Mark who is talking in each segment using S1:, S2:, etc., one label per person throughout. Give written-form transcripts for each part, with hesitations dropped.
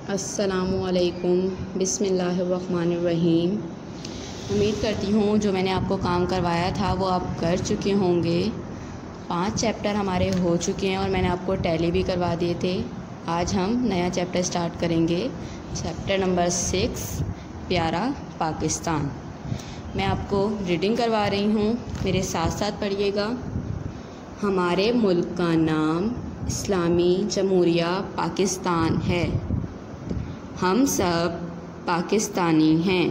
S1: अस्सलामुअलैकुम, बिस्मिल्लाहिर्रहमानिर्रहीम। उम्मीद करती हूँ जो मैंने आपको काम करवाया था वो आप कर चुके होंगे। 5 चैप्टर हमारे हो चुके हैं और मैंने आपको टैली भी करवा दिए थे। आज हम नया चैप्टर स्टार्ट करेंगे, चैप्टर नंबर 6, प्यारा पाकिस्तान। मैं आपको रीडिंग करवा रही हूँ, मेरे साथ साथ पढ़िएगा। हमारे मुल्क का नाम इस्लामी जमहूरिया पाकिस्तान है। हम सब पाकिस्तानी हैं।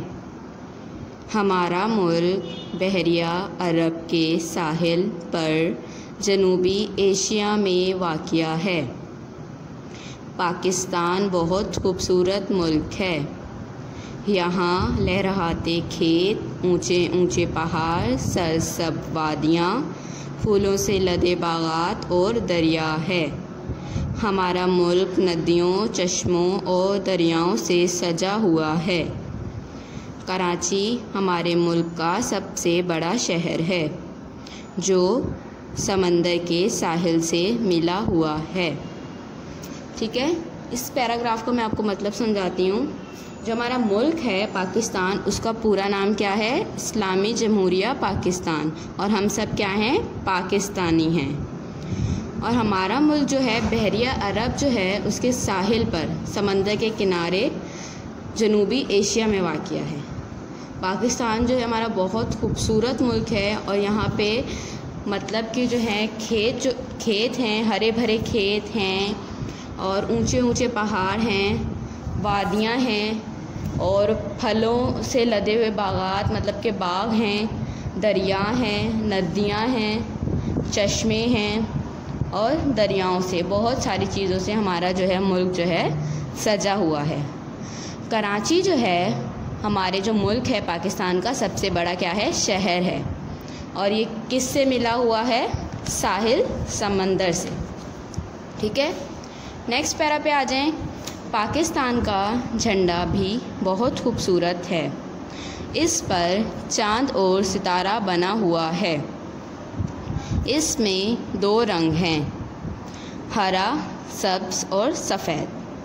S1: हमारा मुल्क बहरिया अरब के साहिल पर जनूबी एशिया में वाक़िया है। पाकिस्तान बहुत खूबसूरत मुल्क है। यहाँ लहराते खेत, ऊंचे ऊंचे पहाड़, सरसब्ज़ वादियाँ, फूलों से लदे बागात और दरिया है। हमारा मुल्क नदियों, चश्मों और दरियाओं से सजा हुआ है। कराची हमारे मुल्क का सबसे बड़ा शहर है जो समंदर के साहिल से मिला हुआ है। ठीक है, इस पैराग्राफ को मैं आपको मतलब समझाती हूँ। जो हमारा मुल्क है पाकिस्तान, उसका पूरा नाम क्या है? इस्लामी जमहूरिया पाकिस्तान। और हम सब क्या हैं? पाकिस्तानी हैं। और हमारा मुल्क जो है बहरिया अरब जो है उसके साहिल पर, समंदर के किनारे, जनूबी एशिया में वाक़िया है। पाकिस्तान जो है हमारा बहुत खूबसूरत मुल्क है और यहाँ पे मतलब कि जो है खेत हैं, हरे भरे खेत हैं और ऊंचे ऊंचे पहाड़ हैं, वादियाँ हैं और फलों से लदे हुए बागात मतलब के बाग हैं, दरिया हैं, नदियाँ हैं, चश्मे हैं और दरियाओं से, बहुत सारी चीज़ों से हमारा जो है मुल्क जो है सजा हुआ है। कराची जो है हमारे जो मुल्क है पाकिस्तान का सबसे बड़ा क्या है? शहर है। और ये किस से मिला हुआ है? साहिल, समंदर से। ठीक है, नेक्स्ट पैरा पे आ जाएं। पाकिस्तान का झंडा भी बहुत खूबसूरत है। इस पर चांद और सितारा बना हुआ है। इसमें 2 रंग हैं, हरा, सब्ज़ और सफ़ेद।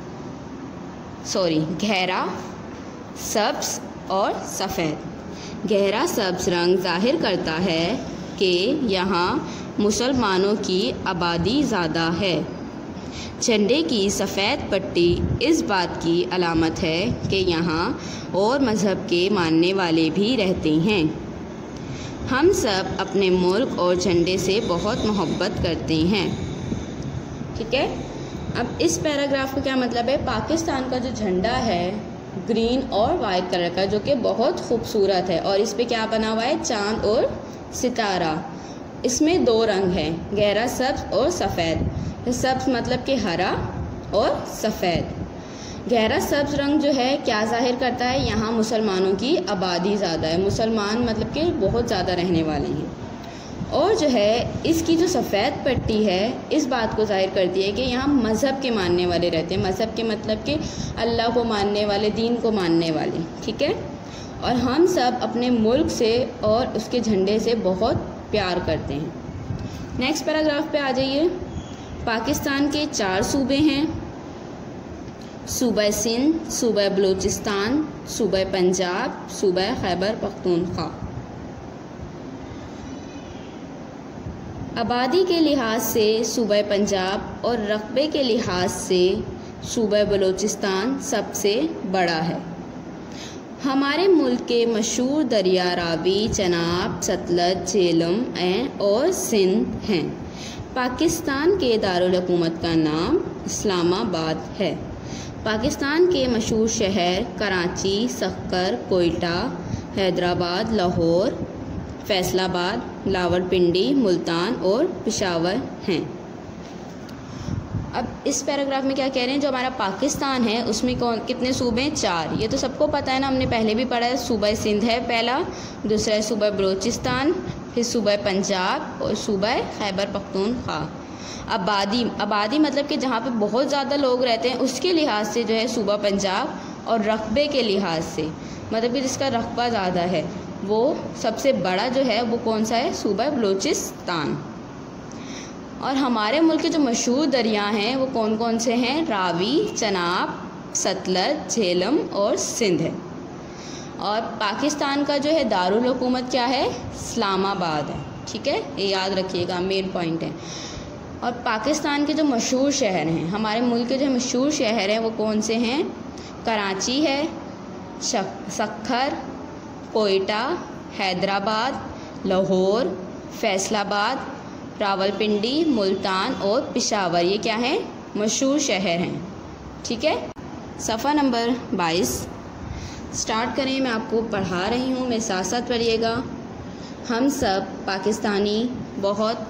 S1: गहरा सब्ज़ और सफ़ेद। गहरा सब्ज़ रंग ज़ाहिर करता है कि यहाँ मुसलमानों की आबादी ज़्यादा है। झंडे की सफ़ेद पट्टी इस बात की अलामत है कि यहाँ और मज़हब के मानने वाले भी रहते हैं। हम सब अपने मुल्क और झंडे से बहुत मोहब्बत करते हैं। ठीक है, अब इस पैराग्राफ का क्या मतलब है? पाकिस्तान का जो झंडा है ग्रीन और वाइट कलर का, जो कि बहुत खूबसूरत है और इस पे क्या बना हुआ है? चांद और सितारा। इसमें 2 रंग हैं, गहरा सब्ज़ और सफ़ेद। सब्ज़ मतलब कि हरा और सफ़ेद। गहरा सब्ज़ रंग जो है क्या ज़ाहिर करता है? यहाँ मुसलमानों की आबादी ज़्यादा है, मुसलमान मतलब कि बहुत ज़्यादा रहने वाले हैं। और जो है इसकी जो सफ़ेद पट्टी है इस बात को ज़ाहिर करती है कि यहाँ मज़हब के मानने वाले रहते हैं। मज़हब के मतलब कि अल्लाह को मानने वाले, दीन को मानने वाले। ठीक है, और हम सब अपने मुल्क से और उसके झंडे से बहुत प्यार करते हैं। नेक्स्ट पैराग्राफ पे आ जाइए। पाकिस्तान के 4 सूबे हैं, सूबा सिंध, सूबा बलूचिस्तान, सूबा पंजाब, सूबा खैबर पख्तूनख्वा। आबादी के लिहाज से सूबा पंजाब और रकबे के लिहाज से सूबा बलूचिस्तान सबसे बड़ा है। हमारे मुल्क के मशहूर दरिया रावी, चनाब, सतलज, झेलम और सिंध हैं। पाकिस्तान के दारुल हुकूमत का नाम इस्लामाबाद है। पाकिस्तान के मशहूर शहर कराची, सक्कर, कोयटा, हैदराबाद, लाहौर, फैसलाबाद, लावलपिंडी, मुल्तान और पेशावर हैं। अब इस पैराग्राफ में क्या कह रहे हैं? जो हमारा पाकिस्तान है उसमें कितने सूबे हैं? 4। ये तो सबको पता है ना, हमने पहले भी पढ़ा है। सूबा सिंध है पहला, दूसरा है सूबा बलूचिस्तान, फिर सूबा पंजाब और सूबा खैबर पख्तूनख्वा। आबादी मतलब कि जहाँ पे बहुत ज़्यादा लोग रहते हैं उसके लिहाज से जो है सूबा पंजाब, और रकबे के लिहाज से मतलब कि जिसका रकबा ज़्यादा है वो सबसे बड़ा जो है वो कौन सा है? सूबा बलूचिस्तान। और हमारे मुल्क के जो मशहूर दरिया हैं वो कौन कौन से हैं? रावी, चनाब, सतलज, झेलम और सिंध है। और पाकिस्तान का जो है दारुल हुकूमत क्या है, इस्लामाबाद है। ठीक है, ये याद रखिएगा, मेन पॉइंट है। और पाकिस्तान के जो मशहूर शहर हैं, हमारे मुल्क के जो मशहूर शहर हैं वो कौन से हैं? कराची है, सक्खर, कोयटा, हैदराबाद, लाहौर, फैसलाबाद, रावलपिंडी, मुल्तान और पेशावर। ये क्या है? मशहूर शहर हैं। ठीक है, सफ़ा नंबर 22 स्टार्ट करें। मैं आपको पढ़ा रही हूँ, मेरे साथ साथ पढ़िएगा। हम सब पाकिस्तानी बहुत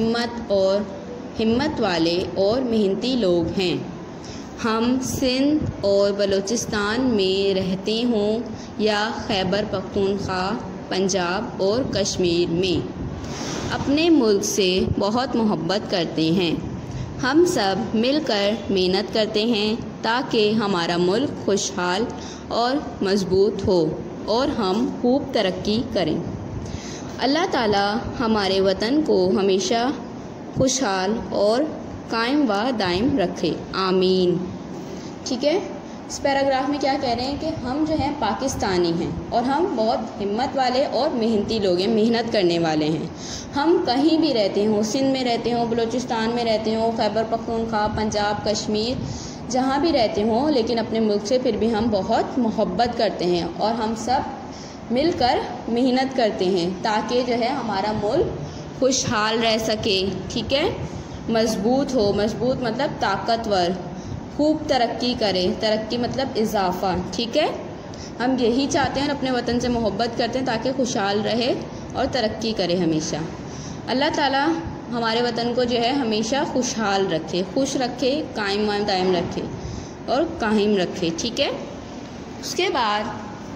S1: हिम्मत वाले और मेहनती लोग हैं। हम सिंध और बलूचिस्तान में रहते हों या खैबर पख्तूनख्वा, पंजाब और कश्मीर में, अपने मुल्क से बहुत मोहब्बत करते हैं। हम सब मिलकर मेहनत करते हैं ताकि हमारा मुल्क खुशहाल और मज़बूत हो और हम खूब तरक्की करें। अल्लाह ताला हमारे वतन को हमेशा खुशहाल और कायम व दायम रखे, आमीन। ठीक है, इस पैराग्राफ में क्या कह रहे हैं कि हम जो हैं पाकिस्तानी हैं और हम बहुत हिम्मत वाले और मेहनती लोग हैं, मेहनत करने वाले हैं। हम कहीं भी रहते हों, सिंध में रहते हों, बलूचिस्तान में रहते हों, खैबर पख्तूनख्वा, पंजाब, कश्मीर, जहाँ भी रहते हों, लेकिन अपने मुल्क से फिर भी हम बहुत मोहब्बत करते हैं और हम सब मिलकर मेहनत करते हैं ताकि जो है हमारा मुल्क खुशहाल रह सके। ठीक है, मज़बूत हो, मज़बूत मतलब ताकतवर, खूब तरक्की करे, तरक्की मतलब इजाफ़ा। ठीक है, हम यही चाहते हैं और अपने वतन से मोहब्बत करते हैं ताकि खुशहाल रहे और तरक्की करे हमेशा। अल्लाह ताला हमारे वतन को जो है हमेशा खुशहाल रखे, खुश रखे, कायम व दायम रखे और कायम रखे। ठीक है, उसके बाद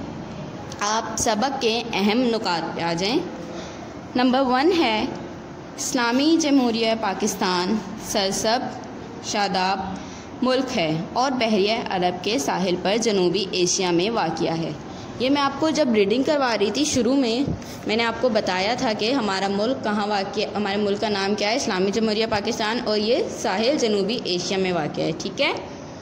S1: आप सबक के अहम नुकात पे आ जाएं। नंबर 1 है इस्लामी जमहूरिया पाकिस्तान सरसब शादाब मुल्क है और बहरिया अरब के साहिल पर जनूबी एशिया में वाक़िया है। ये मैं आपको जब रीडिंग करवा रही थी शुरू में मैंने आपको बताया था कि हमारा मुल्क कहाँ वाक़िया, हमारे मुल्क का नाम क्या है, इस्लामी जमहूरिया पाकिस्तान, और ये साहिल जनूबी एशिया में वाक़िया है। ठीक है,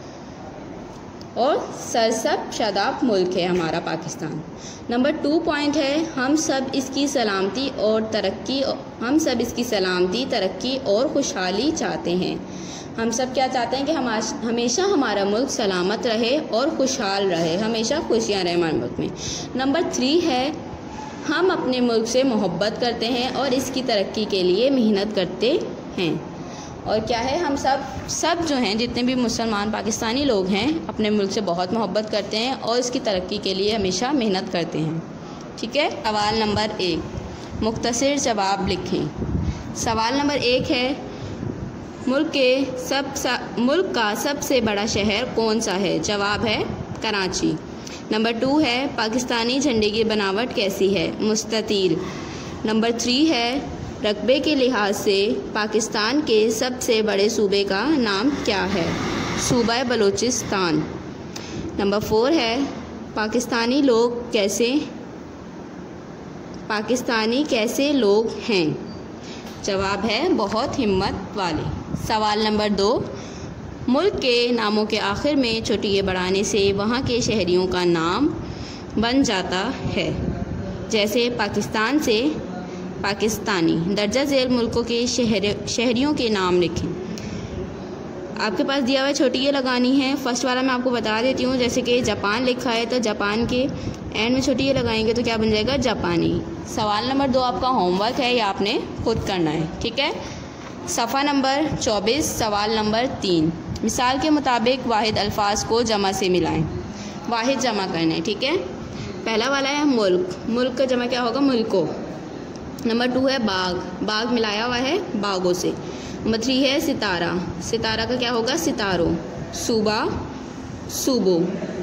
S1: और सरसब शादाब मुल्क है हमारा पाकिस्तान। नंबर 2 पॉइंट है हम सब इसकी सलामती, तरक्की और खुशहाली चाहते हैं। हम सब क्या चाहते हैं कि हमेशा हमारा मुल्क सलामत रहे और खुशहाल रहे, हमेशा खुशियाँ रहे हमारे मुल्क में। नंबर 3 है हम अपने मुल्क से मोहब्बत करते हैं और इसकी तरक्की के लिए मेहनत करते हैं। और क्या है, हम सब जो हैं, जितने भी मुसलमान पाकिस्तानी लोग हैं, अपने मुल्क से बहुत मोहब्बत करते हैं और इसकी तरक्की के लिए हमेशा मेहनत करते हैं। ठीक है, सवाल नंबर 1 मुख्तसर जवाब लिखें। सवाल नंबर 1 है मुल्क का सबसे बड़ा शहर कौन सा है? जवाब है कराची। नंबर 2 है पाकिस्तानी झंडे की बनावट कैसी है? मुस्ततील। नंबर 3 है रकबे के लिहाज से पाकिस्तान के सबसे बड़े सूबे का नाम क्या है? सूबा बलूचिस्तान। नंबर 4 है पाकिस्तानी कैसे लोग हैं? जवाब है बहुत हिम्मत वाले। सवाल नंबर 2 मुल्क के नामों के आखिर में चोटिये बढ़ाने से वहाँ के शहरियों का नाम बन जाता है। जैसे पाकिस्तान से पाकिस्तानी। दर्जा झेल मुल्कों के शहरियों के नाम लिखें। आपके पास दिया हुआ छोटी ये लगानी है। फर्स्ट वाला मैं आपको बता देती हूँ, जैसे कि जापान लिखा है तो जापान के एंड में छोटी ये लगाएंगे तो क्या बन जाएगा? जापानी। सवाल नंबर 2 आपका होमवर्क है, ये आपने खुद करना है। ठीक है, सफ़ा नंबर 24 सवाल नंबर 3 मिसाल के मुताबिक वाहिद अल्फाज को जमा से मिलाएं। वाहिद जमा करना है। ठीक है, पहला वाला है मुल्क का जमा क्या होगा? मुल्कों। नंबर 2 है बाग मिलाया हुआ है बागों से। नंबर 3 है सितारा का क्या होगा? सितारों। सूबों।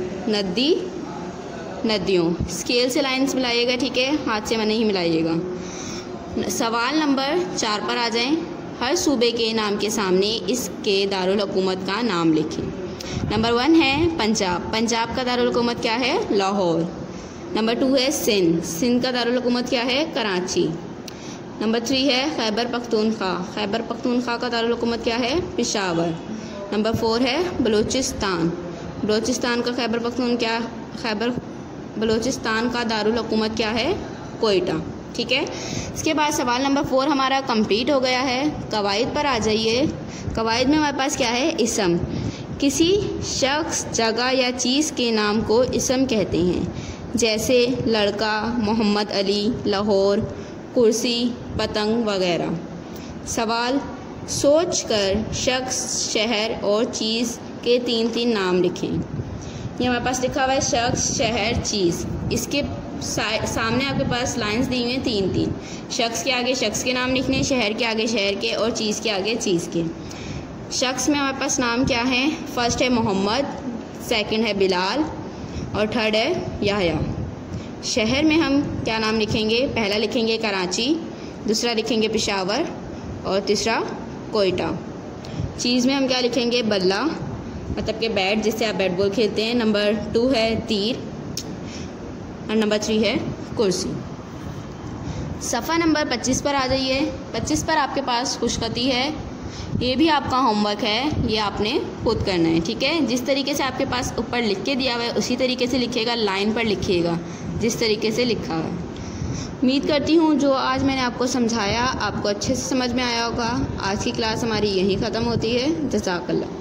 S1: नदियों। स्केल से लाइंस मिलाइएगा। ठीक है, हाथ से नहीं मिलाइएगा। सवाल नंबर 4 पर आ जाएं। हर सूबे के नाम के सामने इसके दारुल हुकूमत का नाम लिखें। नंबर 1 है पंजाब का दारुल हुकूमत क्या है? लाहौर। नंबर 2 है सिंध का दारुल हुकूमत क्या है? कराची। नंबर 3 है खैबर पख्तूनख्वा का दारुल हुकूमत क्या है? पेशावर। नंबर 4 है बलूचिस्तान बलूचिस्तान का खैबर बलूचिस्तान का दारुल हुकूमत क्या है? कोयटा। ठीक है, इसके बाद सवाल नंबर 4 हमारा कंप्लीट हो गया है। कवायद पर आ जाइए। कवायद में हमारे पास क्या है? इसम। किसी शख्स, जगह या चीज़ के नाम को इसम कहते हैं, जैसे लड़का, मोहम्मद अली, लाहौर, कुर्सी, पतंग वगैरह। सवाल, सोच कर शख्स, शहर और चीज़ के 3 नाम लिखें। ये हमारे पास लिखा हुआ है शख्स, शहर, चीज़। इसके सामने आपके पास लाइंस दी हुई हैं 3 शख्स के आगे शख्स के नाम लिखने, शहर के आगे शहर के और चीज़ के आगे चीज़ के। शख्स में हमारे पास नाम क्या है? फर्स्ट है मोहम्मद, सेकंड है बिलाल और थर्ड है याह्या। शहर में हम क्या नाम लिखेंगे? पहला लिखेंगे कराची, दूसरा लिखेंगे पेशावर और तीसरा कोयटा। चीज़ में हम क्या लिखेंगे? बल्ला, मतलब कि बैट, जिससे आप बैट बॉल खेलते हैं। नंबर 2 है तीर और नंबर 3 है कुर्सी। सफ़ा नंबर 25 पर आ जाइए। 25 पर आपके पास खुशखती है। ये भी आपका होमवर्क है, ये आपने खुद करना है। ठीक है, जिस तरीके से आपके पास ऊपर लिख के दिया हुआ है उसी तरीके से लिखिएगा, लाइन पर लिखिएगा जिस तरीके से लिखा है। उम्मीद करती हूँ जो आज मैंने आपको समझाया आपको अच्छे से समझ में आया होगा। आज की क्लास हमारी यहीं ख़त्म होती है। जज़ाकल्लाह।